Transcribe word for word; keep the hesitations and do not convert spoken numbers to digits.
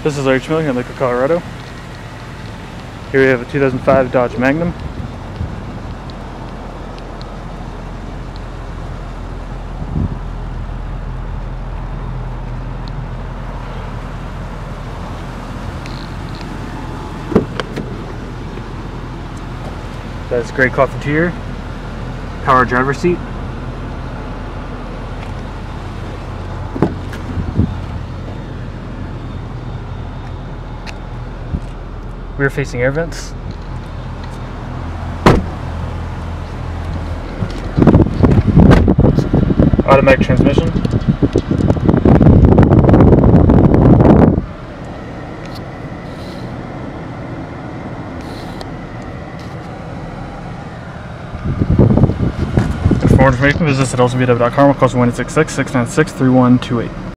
This is Larry Schmilling in Lakewood, Colorado. Here we have a two thousand five Dodge Magnum. That's gray cloth interior, power driver seat. Rear facing air vents. Automatic transmission. For more information, visit us at oldsonb w dot com or call us one eight six six, six nine six, three one two eight.